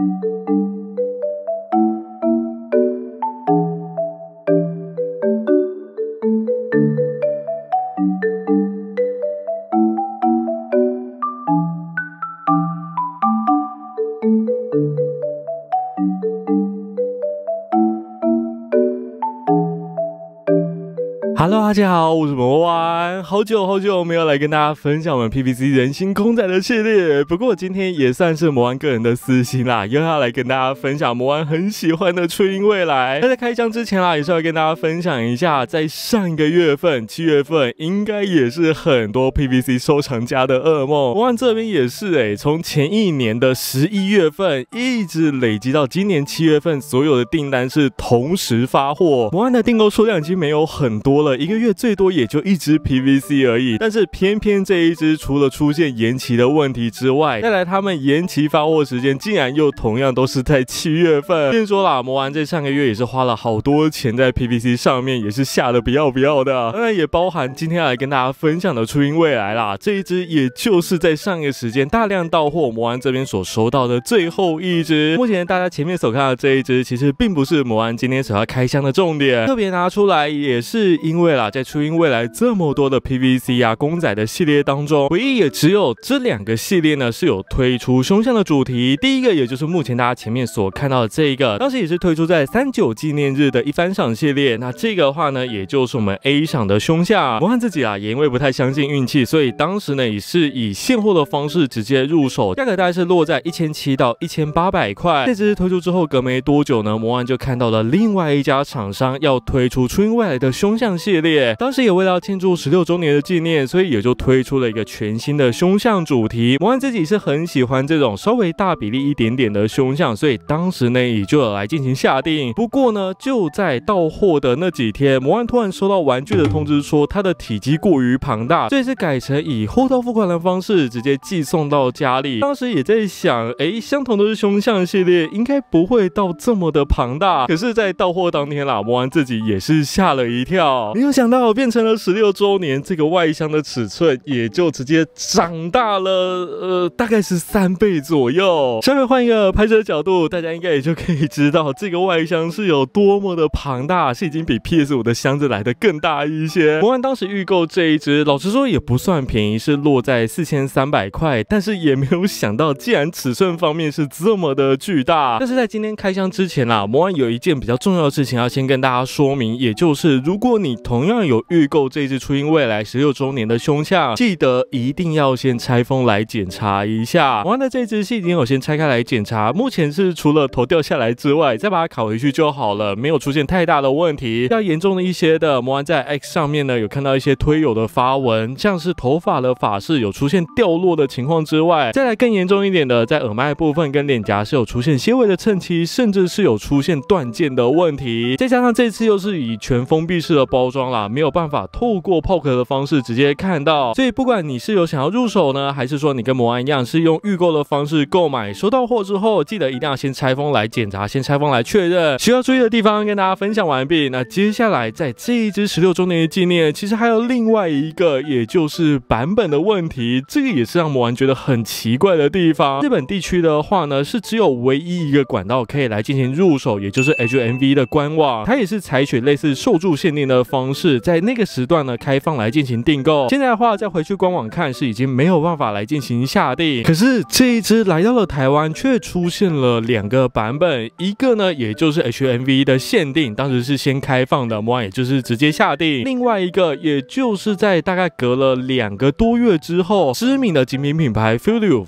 Hello， 大家好，我是魔丸，好久没有来跟大家分享我们 PVC 人形公仔的系列，不过今天也算是魔丸个人的私心啦，又要来跟大家分享魔丸很喜欢的初音未来。那在开箱之前啦，也是要跟大家分享一下，在上一个月份7月份，应该也是很多 PVC 收藏家的噩梦。魔丸这边也是从前一年的11月份一直累积到今年7月份，所有的订单是同时发货。魔丸的订购数量已经没有很多了，一个月最多也就一只 PVC 而已，但是偏偏这一只除了出现延期的问题之外，再来他们延期发货时间竟然又同样都是在7月份。先说啦，魔丸这上个月也是花了好多钱在 PVC 上面，也是下的不要的，当然也包含今天要来跟大家分享的初音未来啦。这一只也就是在上一个时间大量到货，魔丸这边所收到的最后一只。目前大家前面所看到的这一只，其实并不是魔丸今天所要开箱的重点，特别拿出来也是因为啦，在初音未来这么多的 PVC 啊公仔的系列当中，唯一也只有这2个系列呢是有推出胸像的主题。第一个也就是目前大家前面所看到的这一个，当时也是推出在39纪念日的一番赏系列。那这个的话呢，也就是我们 A 赏的胸像。魔丸自己啊也因为不太相信运气，所以当时呢也是以现货的方式直接入手，价格大概是落在1700到1800块。这只推出之后隔没多久呢，魔丸就看到了另外一家厂商要推出初音未来的胸像系列，当时也为了要庆祝16周年的纪念，所以也就推出了一个全新的胸像主题。魔丸自己是很喜欢这种稍微大比例一点点的胸像，所以当时呢也就有来进行下定。不过呢，就在到货的那几天，魔丸突然收到玩具的通知说它的体积过于庞大，所以是改成以货到付款的方式直接寄送到家里。当时也在想，相同都是胸像系列，应该不会到这么的庞大。可是在到货当天啦，魔丸自己也是吓了一跳，没有想到变成了16周年，这个外箱的尺寸也就直接长大了大概是3倍左右。稍微换一个拍摄角度，大家应该也就可以知道这个外箱是有多么的庞大，是已经比 PS5 的箱子来的更大一些。魔丸当时预购这一只，老实说也不算便宜，是落在4300块，但是也没有想到既然尺寸方面是这么的巨大。但是在今天开箱之前啦，魔丸有一件比较重要的事情要先跟大家说明，也就是如果你同样有预购这只初音未来16周年的胸像，记得一定要先拆封来检查一下。魔丸的这只是已经有先拆开来检查，目前是除了头掉下来之外，再把它拷回去就好了，没有出现太大的问题。比较严重的一些的，魔丸在 X 上面呢有看到一些推友的发文，像是头发的发饰有出现掉落的情况之外，再来更严重一点的，在耳麦部分跟脸颊是有出现些微的蹭漆，甚至是有出现断件的问题。再加上这次又是以全封闭式的包装啦，没有办法透过泡壳的方式直接看到，所以不管你是有想要入手呢，还是说你跟魔丸一样是用预购的方式购买，收到货之后记得一定要先拆封来检查，先拆封来确认需要注意的地方跟大家分享完毕。那接下来在这一支16周年的纪念，其实还有另外一个，也就是版本的问题，这个也是让魔丸觉得很奇怪的地方。日本地区的话呢，是只有唯一一个管道可以来进行入手，也就是 HMV 的官网，它也是采取类似受注限定的方式，在那个时段呢开放来进行订购。现在的话再回去官网看，是已经没有办法来进行下订。可是这一支来到了台湾，却出现了2个版本，一个呢也就是 HMV 的限定，当时是先开放的，魔丸也就是直接下订。另外一个也就是在大概隔了2个多月之后，知名的精品品牌 Furyu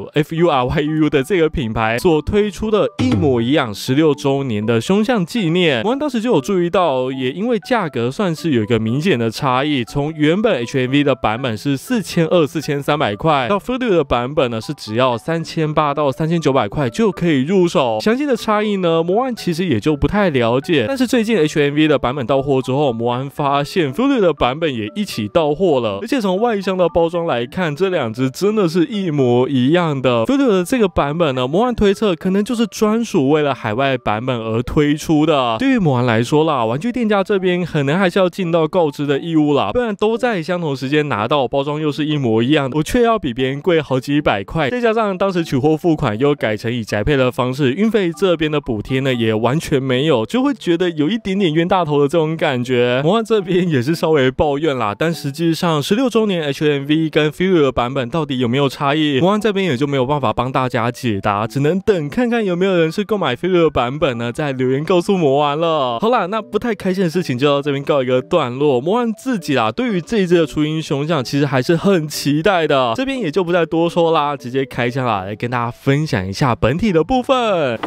FURYU 的这个品牌所推出的一模一样16周年的胸像纪念，魔丸当时就有注意到，也因为价格算是有一个明显的差异，从原本 HMV 的版本是4200、4300块，到 Furyu 的版本呢是只要3800到3900块就可以入手。详细的差异呢，魔丸其实也就不太了解。但是最近 HMV 的版本到货之后，魔丸发现 Furyu 的版本也一起到货了，而且从外箱的包装来看，这2只真的是一模一样的。Furyu 的这个版本呢，魔丸推测可能就是专属为了海外版本而推出的。对于魔丸来说啦，玩具店家这边可能还还是要尽到告知的义务啦，不然都在相同时间拿到，包装又是一模一样的，我却要比别人贵好几百块，再加上当时取货付款又改成以宅配的方式，运费这边的补贴呢也完全没有，就会觉得有一点点冤大头的这种感觉。魔幻这边也是稍微抱怨啦，但实际上16周年 HMV 跟 Filler 版本到底有没有差异，魔幻这边也就没有办法帮大家解答，只能等看看有没有人是购买 Filler 版本呢，再留言告诉魔幻了。好啦，那不太开心的事情就到这边告一个段落。魔幻自己啦，对于这一支的雏鹰雄象其实还是很期待的，这边也就不再多说啦，直接开箱啦，来跟大家分享一下本体的部分。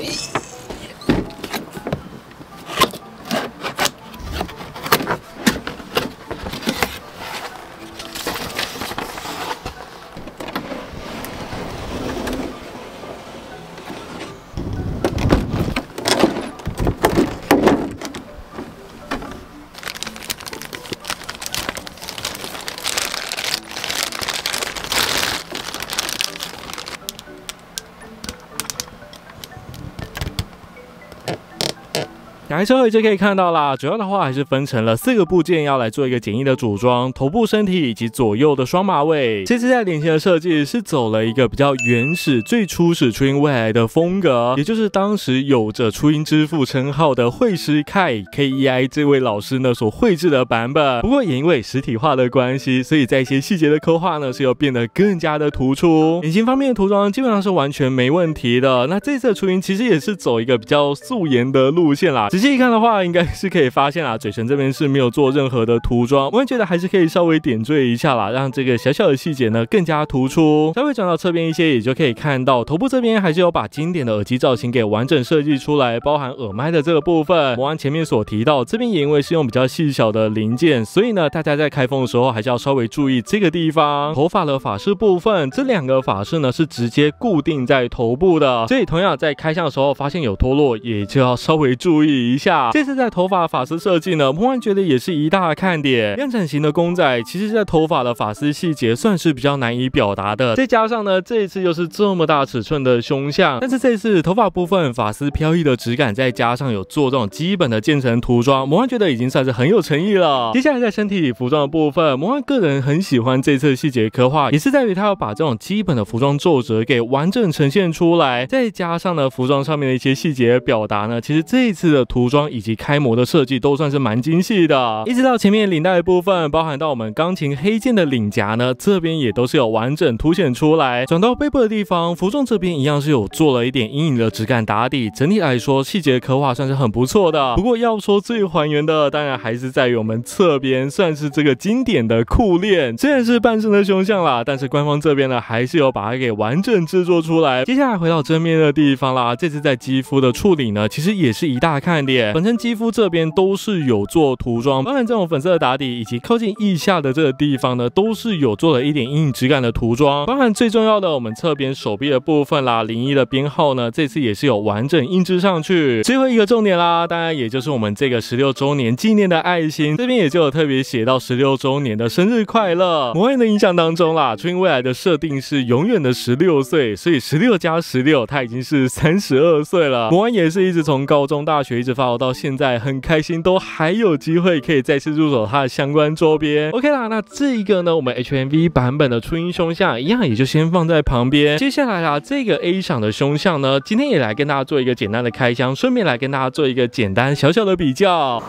打开车后就可以看到啦，主要的话还是分成了4个部件要来做一个简易的组装，头部、身体以及左右的双马尾。这次在脸型的设计是走了一个比较原始、最初始初鹰未来的风格，也就是当时有着初鹰之父称号的绘师 KEI 这位老师呢所绘制的版本。不过也因为实体化的关系，所以在一些细节的刻画呢是有变得更加的突出。脸型方面的涂装基本上是完全没问题的。那这次的初鹰其实也是走一个比较素颜的路线啦。仔细一看的话，应该是可以发现啦，嘴唇这边是没有做任何的涂装，我也觉得还是可以稍微点缀一下啦，让这个小小的细节呢更加突出。稍微转到侧边一些，也就可以看到头部这边还是有把经典的耳机造型给完整设计出来，包含耳麦的这个部分。魔安前面所提到，这边也因为是用比较细小的零件，所以呢，大家在开封的时候还是要稍微注意这个地方。头发的发饰部分，这2个发饰呢是直接固定在头部的，所以同样在开箱的时候发现有脱落，也就要稍微注意一下。这次在头发发丝设计呢，魔幻觉得也是一大看点。量产型的公仔，其实在头发的发丝细节算是比较难以表达的，再加上呢，这一次又是这么大尺寸的胸像，但是这次头发部分发丝飘逸的质感，再加上有做这种基本的渐层涂装，魔幻觉得已经算是很有诚意了。接下来在身体服装的部分，魔幻个人很喜欢这次的细节刻画，也是在于他要把这种基本的服装皱褶给完整呈现出来，再加上呢服装上面的一些细节表达呢，其实这一次的涂装以及开模的设计都算是蛮精细的。一直到前面领带的部分，包含到我们钢琴黑键的领夹呢，这边也都是有完整凸显出来。转到背部的地方，服装这边一样是有做了一点阴影的质感打底，整体来说细节刻画算是很不错的。不过要说最还原的，当然还是在于我们侧边，算是这个经典的裤链。虽然是半身的胸像啦，但是官方这边呢还是有把它给完整制作出来。接下来回到正面的地方啦，这次在肌肤的处理呢，其实也是一大看点。本身肌肤这边都是有做涂装，包含这种粉色的打底，以及靠近腋下的这个地方呢，都是有做了一点阴影质感的涂装。包含最重要的，我们侧边手臂的部分啦，01的编号呢，这次也是有完整印制上去。最后一个重点啦，当然也就是我们这个16周年纪念的爱心，这边也就有特别写到16周年的生日快乐。魔幻的印象当中啦，初鹰未来的设定是永远的16岁，所以16加16，他已经是32岁了。魔幻也是一直从高中、大学一直发到现在，很开心都还有机会可以再次入手它的相关周边。OK 啦，那这一个呢，我们 HMV 版本的初鹰胸像一样也就先放在旁边。接下来啦，这个 A 赏的胸像呢，今天也来跟大家做一个简单的开箱，顺便来跟大家做一个简单小小的比较。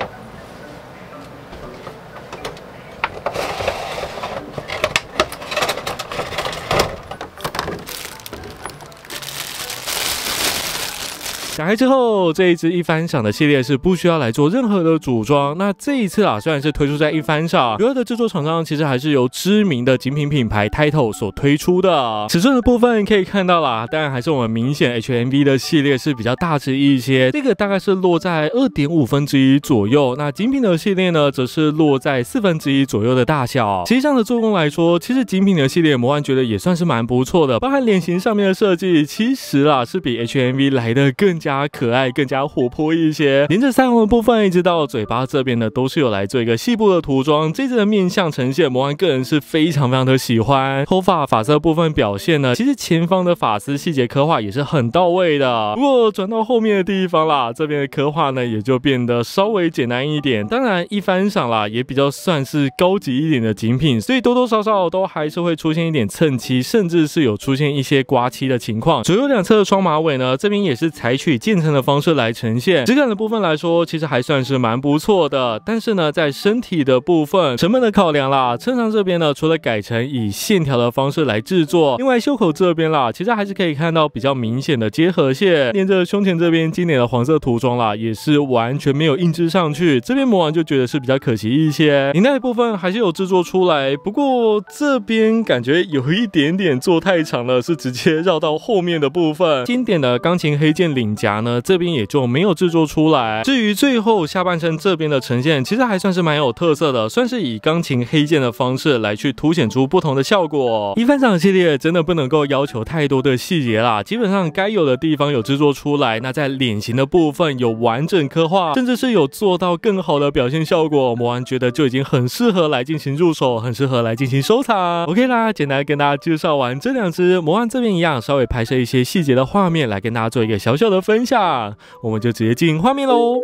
打开之后，这一支一番赏的系列是不需要来做任何的组装。那这一次啊，虽然是推出在一番赏，主要的制作厂商其实还是由知名的精品品牌 Title 所推出的。尺寸的部分可以看到啦，当然还是我们明显 HMV 的系列是比较大只一些，这个大概是落在2.5%左右。那精品的系列呢，则是落在1/4左右的大小。实际上的做工来说，其实精品的系列魔幻觉得也算是蛮不错的，包含脸型上面的设计，其实啦是比 HMV 来的更加加可爱、更加活泼一些。连着腮红的部分一直到嘴巴这边呢，都是有来做一个细部的涂装。这次的面相呈现，魔丸个人是非常的喜欢。头发发色部分表现呢，其实前方的发丝细节刻画也是很到位的。不过转到后面的地方啦，这边的刻画呢也就变得稍微简单一点。当然一番赏啦，也比较算是高级一点的精品，所以多多少少都还是会出现一点蹭漆，甚至是有出现一些刮漆的情况。左右两侧的双马尾呢，这边也是采取渐层的方式来呈现。质感的部分来说，其实还算是蛮不错的。但是呢，在身体的部分，成本的考量啦，衬衫这边呢，除了改成以线条的方式来制作，另外袖口这边啦，其实还是可以看到比较明显的结合线。连着胸前这边经典的黄色涂装啦，也是完全没有印制上去。这边磨完就觉得是比较可惜一些。领带的部分还是有制作出来，不过这边感觉有一点点做太长了，是直接绕到后面的部分。经典的钢琴黑键领夹呢，这边也就没有制作出来。至于最后下半身这边的呈现，其实还算是蛮有特色的，算是以钢琴黑键的方式来去凸显出不同的效果。一番赏系列真的不能够要求太多的细节啦，基本上该有的地方有制作出来。那在脸型的部分有完整刻画，甚至是有做到更好的表现效果。魔丸觉得就已经很适合来进行入手，很适合来进行收藏。OK 啦，简单跟大家介绍完这两只，魔丸这边一样稍微拍摄一些细节的画面来跟大家做一个小小的分享，我们就直接进画面咯。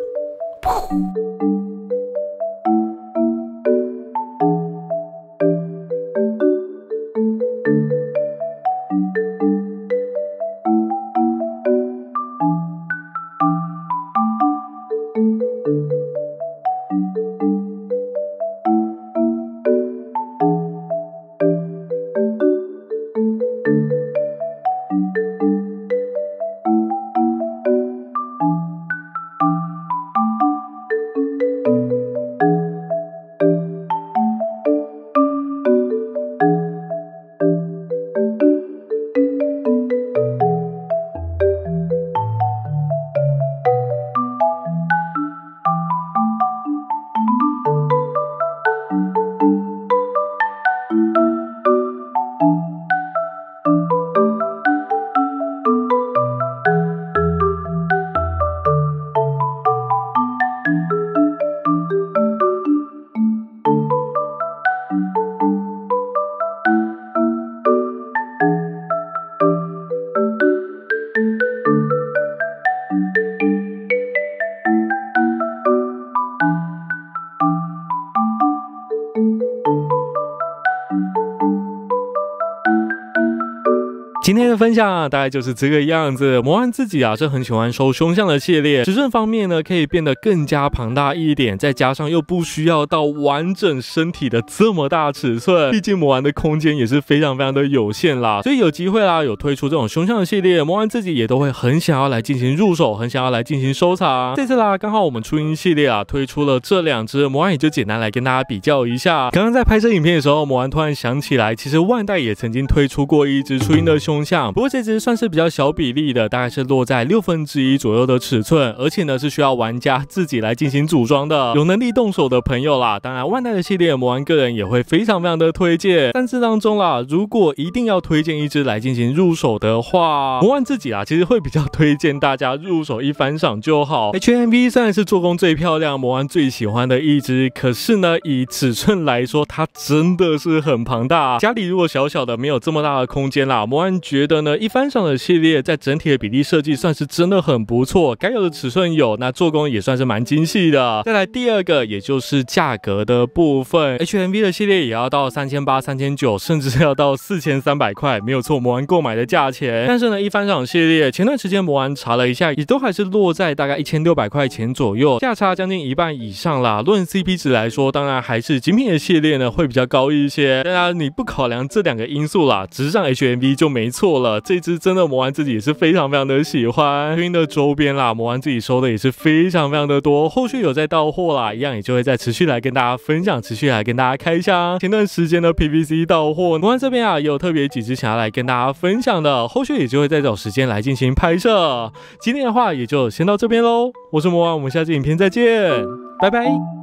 今天的分享大概就是这个样子。魔丸自己是很喜欢收胸像的系列，尺寸方面呢可以变得更加庞大一点，再加上又不需要到完整身体的这么大尺寸，毕竟魔丸的空间也是非常的有限啦，所以有机会啦有推出这种胸像的系列，魔丸自己也都会很想要来进行入手，很想要来进行收藏。这次啦刚好我们初音系列推出了这两只，魔丸也就简单来跟大家比较一下。刚刚在拍摄影片的时候，魔丸突然想起来，其实万代也曾经推出过一只初音的胸像，不过这只算是比较小比例的，大概是落在1/6左右的尺寸，而且呢是需要玩家自己来进行组装的。有能力动手的朋友啦，当然万代的系列魔丸个人也会非常的推荐。但是当中啦，如果一定要推荐一只来进行入手的话，魔丸自己其实会比较推荐大家入手一番赏就好。HMV 虽然是做工最漂亮，魔丸最喜欢的一只，可是呢以尺寸来说，它真的是很庞大。家里如果小小的没有这么大的空间啦，魔丸觉得呢一番赏的系列在整体的比例设计算是真的很不错，该有的尺寸有，那做工也算是蛮精细的。再来第二个，也就是价格的部分， HMV 的系列也要到3800、3900，甚至要到4300块，没有错，魔丸购买的价钱。但是呢一番赏系列前段时间魔丸查了一下，也都还是落在大概1600块钱左右，价差将近一半以上啦。论 CP 值来说，当然还是精品的系列呢会比较高一些。当然你不考量这两个因素啦，直上 HMV 就没错了。这支真的魔丸自己也是非常的喜欢，对应的周边啦，魔丸自己收的也是非常的多，后续有在到货啦，一样也就会再持续来跟大家分享，持续来跟大家开箱。前段时间的 PVC 到货，魔丸这边也有特别几支想要来跟大家分享的，后续也就会再找时间来进行拍摄。今天的话也就先到这边咯，我是魔丸，我们下期影片再见，拜拜。